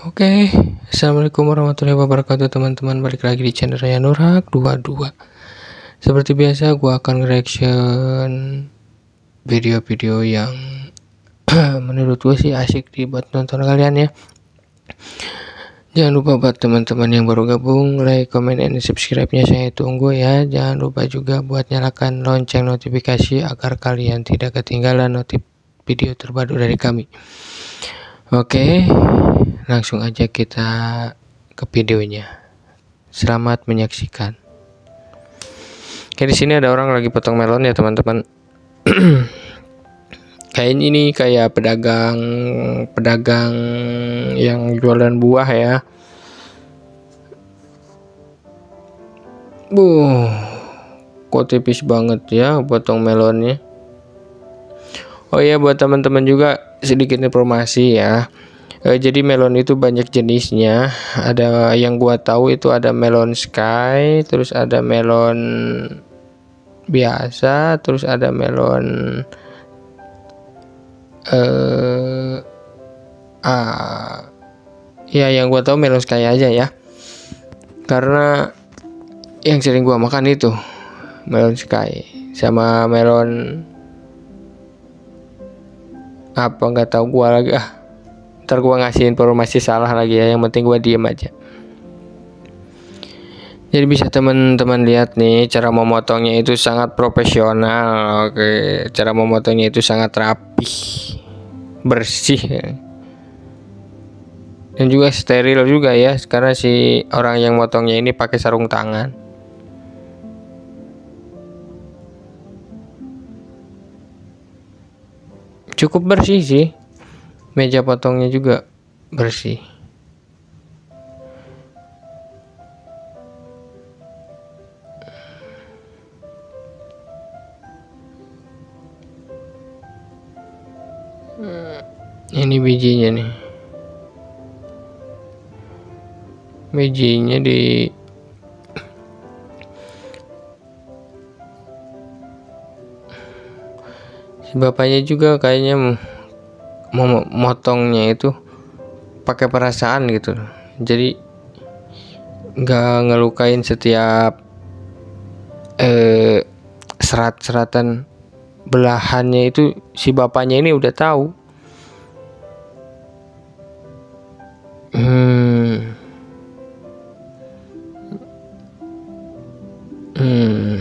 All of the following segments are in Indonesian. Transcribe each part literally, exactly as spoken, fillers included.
Oke, assalamualaikum warahmatullahi wabarakatuh teman-teman, balik lagi di channel saya Nurhak dua puluh dua. Seperti biasa, gua akan reaction video-video yang menurut gue sih asik dibuat nonton kalian ya. Jangan lupa buat teman-teman yang baru gabung, like, comment, and subscribe-nya saya tunggu ya. Jangan lupa juga buat nyalakan lonceng notifikasi agar kalian tidak ketinggalan notif video terbaru dari kami. Oke, langsung aja kita ke videonya. Selamat menyaksikan. Kayak di sini ada orang lagi potong melon ya teman-teman. Kayak ini kayak pedagang pedagang yang jualan buah ya. Buh, kok tipis banget ya potong melonnya. Oh ya, buat teman-teman juga sedikit informasi ya. E, jadi melon itu banyak jenisnya. Ada yang gua tahu itu ada melon sky, terus ada melon biasa, terus ada melon eh ah ya yang gua tahu melon sky aja ya. Karena yang sering gua makan itu melon sky sama melon apa nggak tahu gua lagi ah. Ntar gua ngasih informasi salah lagi ya, yang penting gua diem aja. Jadi bisa teman-teman lihat nih, cara memotongnya itu sangat profesional. Oke, cara memotongnya itu sangat rapi, bersih, dan juga steril juga ya, karena si orang yang motongnya ini pakai sarung tangan. Cukup bersih sih, meja potongnya juga bersih. Hmm, ini bijinya nih, bijinya di bapaknya juga kayaknya mau motongnya itu pakai perasaan gitu, jadi nggak ngelukain setiap eh, serat-seratan belahannya itu. Si bapaknya ini udah tahu. hmm. Hmm.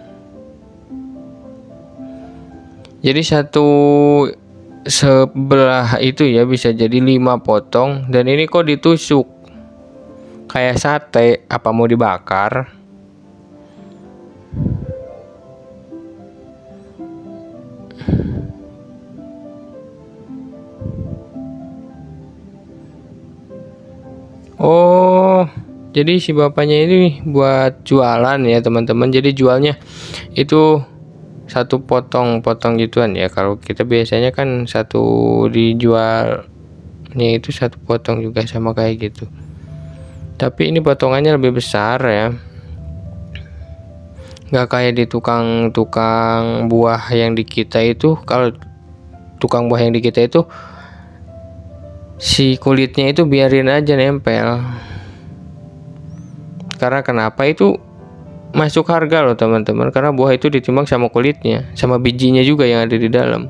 Jadi satu sebelah itu ya bisa jadi lima potong, dan ini kok ditusuk kayak sate, apa mau dibakar? Oh, jadi si bapaknya ini buat jualan ya teman-teman. Jadi jualnya itu satu potong-potong gituan ya. Kalau kita biasanya kan satu dijualnya itu satu potong juga sama kayak gitu, tapi ini potongannya lebih besar ya, nggak kayak di tukang-tukang buah yang di kita itu. Kalau tukang buah yang di kita itu si kulitnya itu biarin aja nempel. Karena kenapa itu masuk harga loh teman-teman, karena buah itu ditimbang sama kulitnya, sama bijinya juga yang ada di dalam.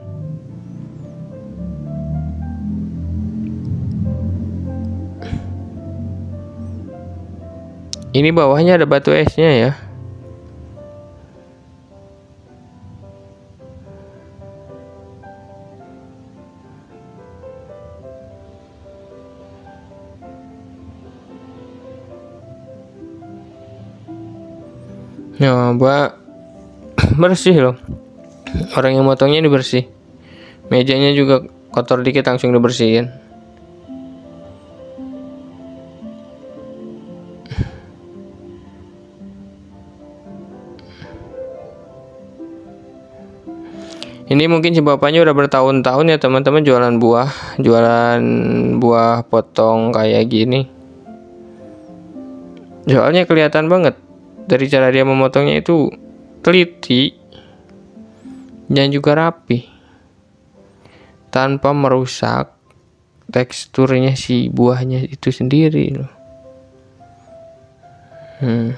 Ini bawahnya ada batu esnya ya. Nah, mbak, bersih loh. Orang yang motongnya ini bersih. Mejanya juga kotor dikit langsung dibersihin. Ini mungkin si bapaknya udah bertahun-tahun ya teman-teman jualan buah, jualan buah potong kayak gini. Soalnya kelihatan banget dari cara dia memotongnya itu teliti dan juga rapi, tanpa merusak teksturnya si buahnya itu sendiri loh. Hmm.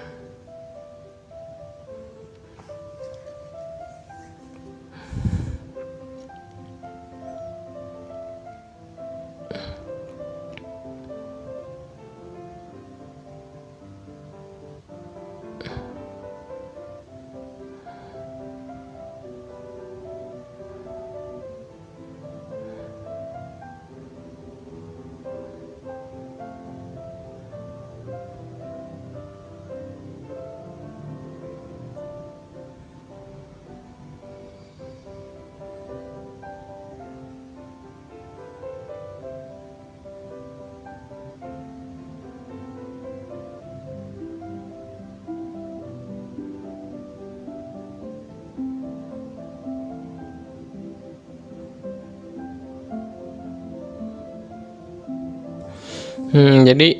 Hmm, jadi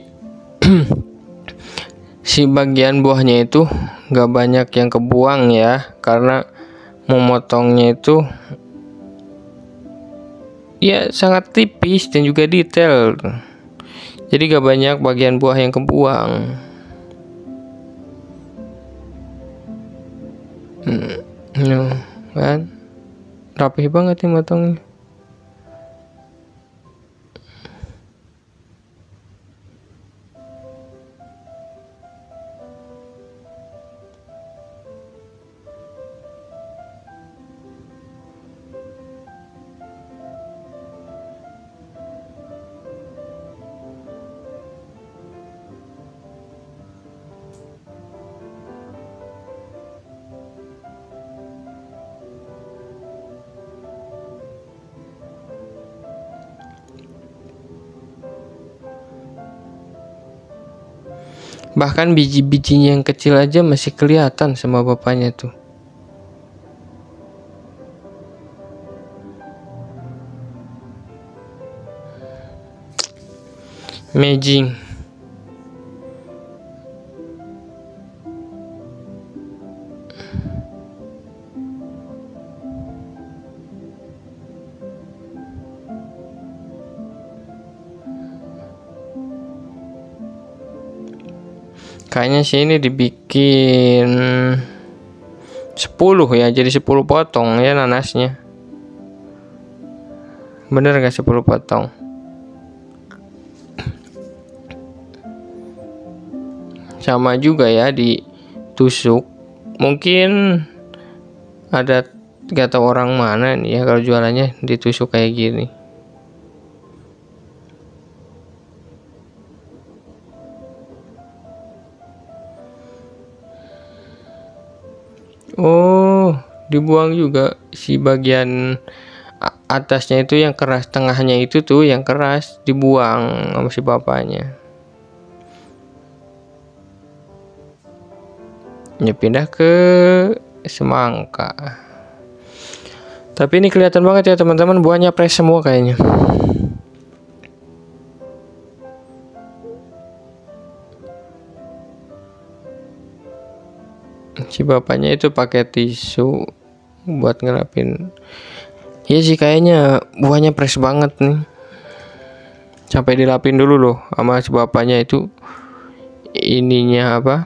si bagian buahnya itu nggak banyak yang kebuang ya, karena memotongnya itu ya sangat tipis dan juga detail. Jadi gak banyak bagian buah yang kebuang. Hmm, no, kan rapih banget nih motongnya. Bahkan biji-bijinya yang kecil aja masih kelihatan sama bapaknya tuh. Amazing. Kayaknya sih ini dibikin sepuluh ya, jadi sepuluh potong ya nanasnya. Bener gak sepuluh potong? Sama juga ya ditusuk. Mungkin ada, gak tahu orang mana nih ya kalau jualannya ditusuk kayak gini. Oh, dibuang juga si bagian atasnya itu yang keras, tengahnya itu tuh yang keras dibuang sama si bapaknya. Ya pindah ke semangka. Tapi ini kelihatan banget ya teman-teman, buahnya fresh semua kayaknya. Si bapaknya itu pakai tisu buat ngelapin. Iya sih kayaknya buahnya fresh banget nih. Sampai dilapin dulu loh sama si bapaknya itu ininya apa?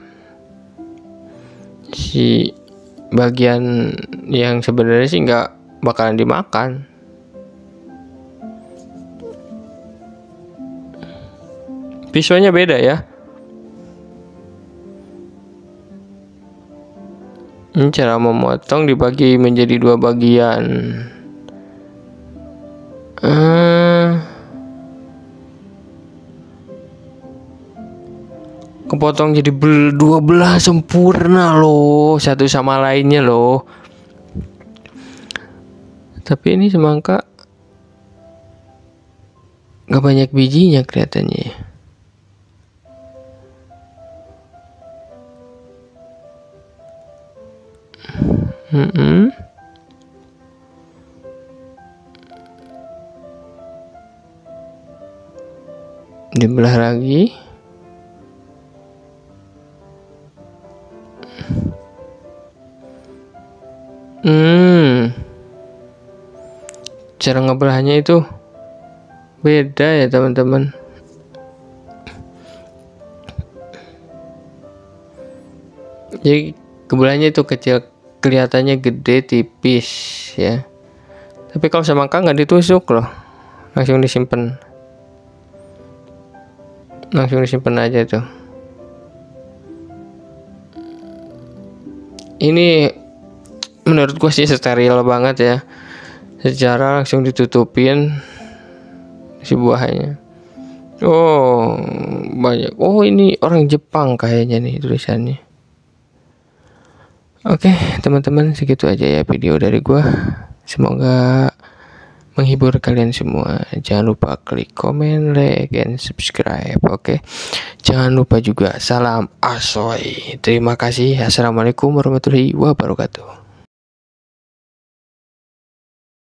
Si bagian yang sebenarnya sih nggak bakalan dimakan. Pisaunya beda ya. Ini cara memotong dibagi menjadi dua bagian. Hmm, kepotong jadi bel dua belah sempurna loh, satu sama lainnya loh. Tapi ini semangka gak banyak bijinya kelihatannya. Hmm. Dibelah lagi. Hmm. Cara ngebelahnya itu Beda ya teman-teman. Jadi kebetulannya itu kecil, kelihatannya gede tipis ya. Tapi kalau semangka nggak ditusuk loh, langsung disimpan, langsung disimpan aja tuh. Ini menurut gua sih steril banget ya. Secara langsung ditutupin si buahnya. Oh banyak. Oh ini orang Jepang kayaknya nih tulisannya. Oke teman-teman, segitu aja ya video dari gua. Semoga menghibur kalian semua. Jangan lupa klik komen, like, and subscribe. Oke, jangan lupa juga salam asoy. Terima kasih. Assalamualaikum warahmatullahi wabarakatuh.